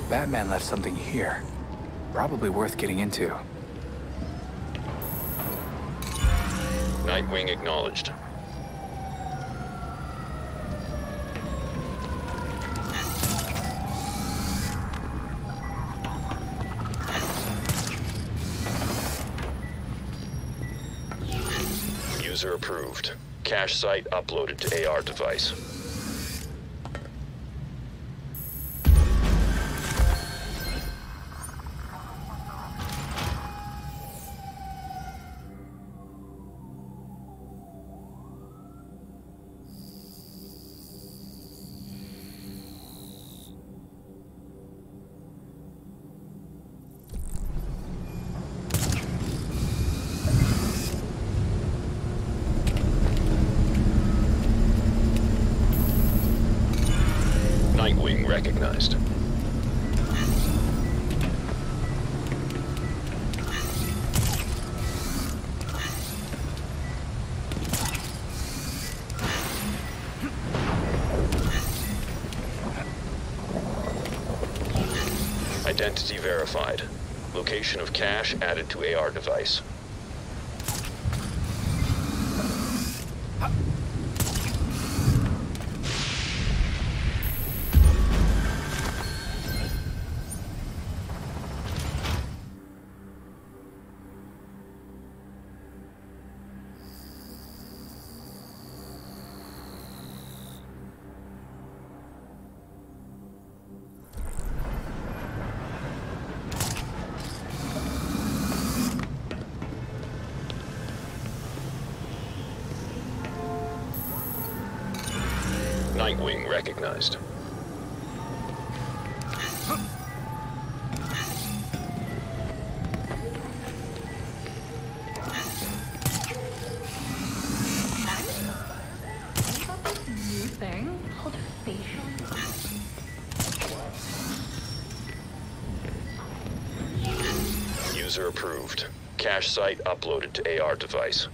Batman left something here. Probably worth getting into. Nightwing acknowledged. User approved. Cache site uploaded to AR device. Nightwing recognized. Identity verified. Location of cache added to AR device. Nightwing recognized. New thing called facial. User approved. Cache site uploaded to AR device.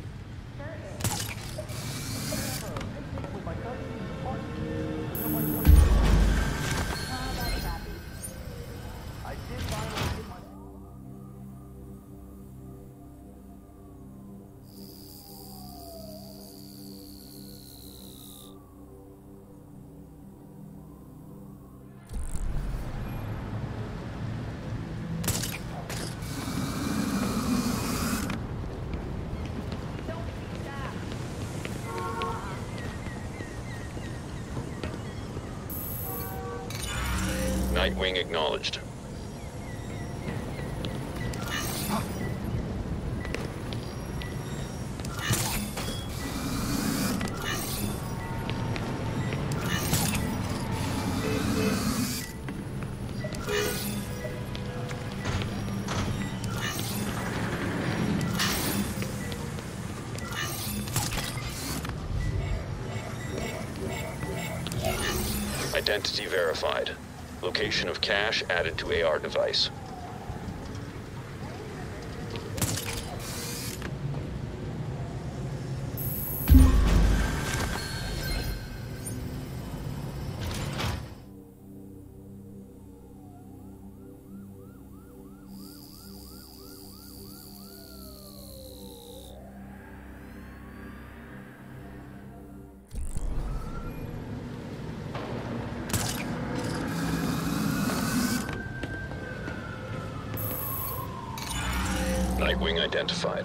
Nightwing acknowledged. Identity verified. Location of cache added to AR device. Nightwing identified.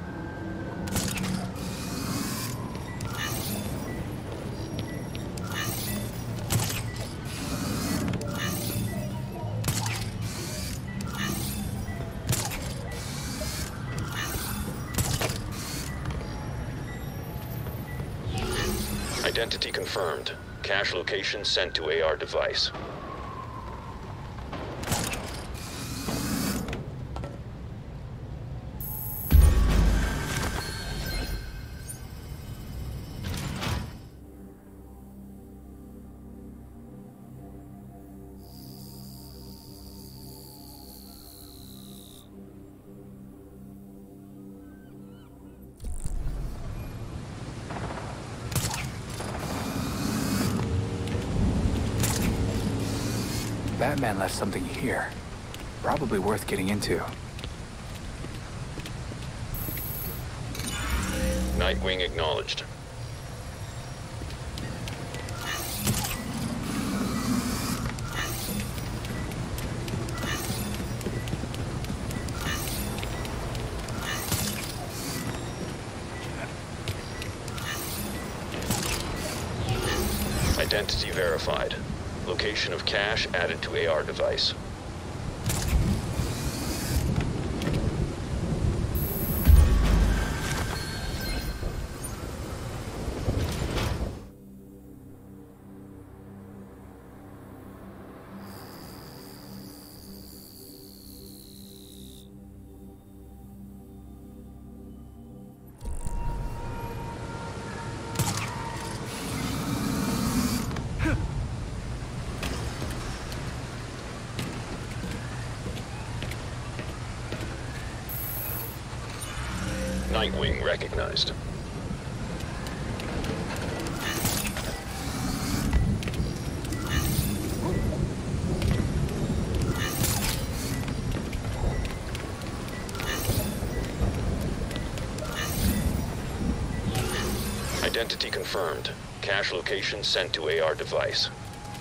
Identity confirmed. Cache location sent to AR device. That man left something here. Probably worth getting into. Nightwing acknowledged. Identity verified. Location of cache added to AR device. Nightwing recognized. Identity confirmed. Cache location sent to AR device.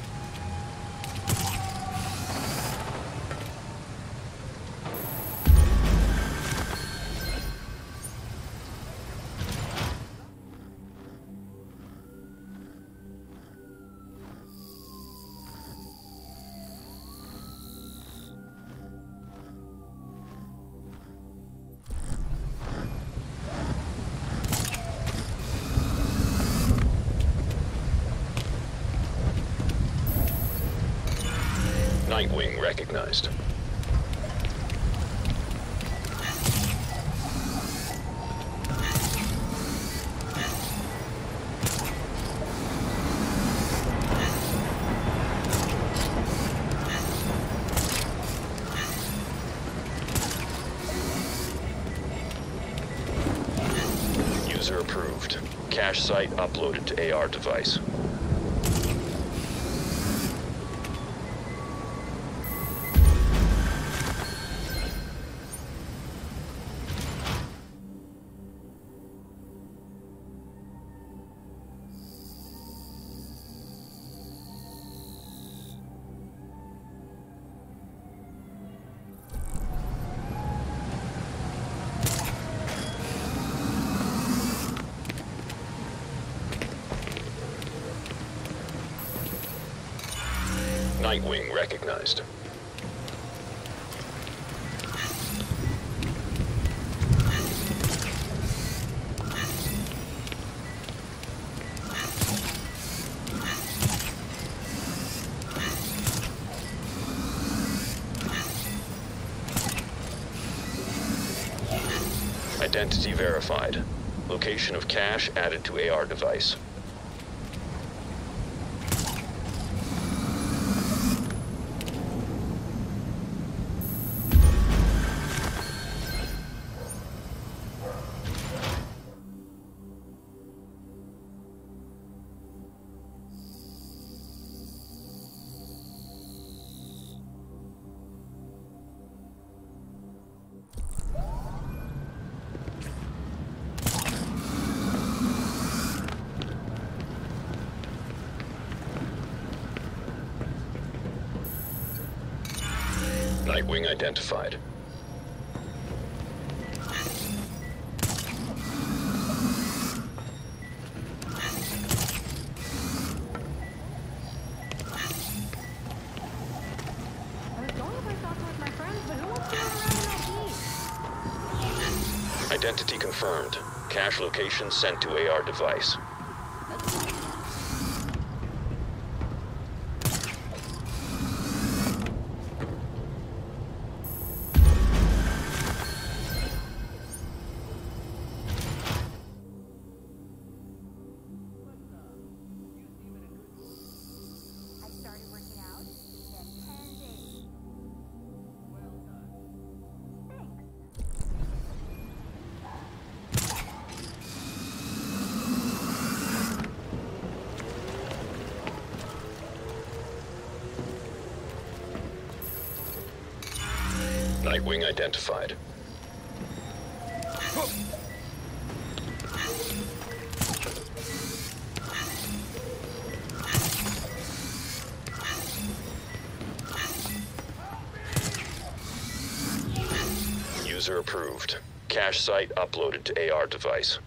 Nightwing recognized. User approved. Cache site uploaded to AR device. Nightwing recognized. Identity verified. Location of cache added to AR device. Nightwing identified. Identity confirmed. Cache location sent to AR device. Nightwing identified. User approved. Cache site uploaded to AR device.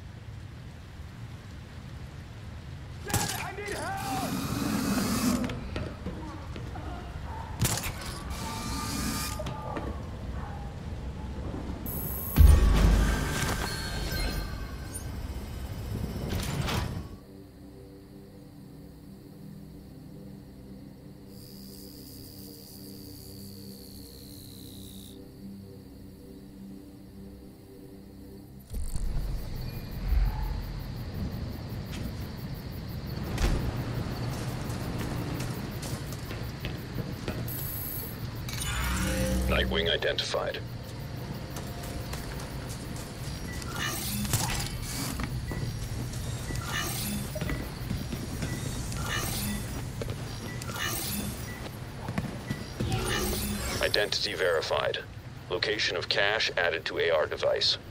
Nightwing identified. Identity verified. Location of cache added to AR device.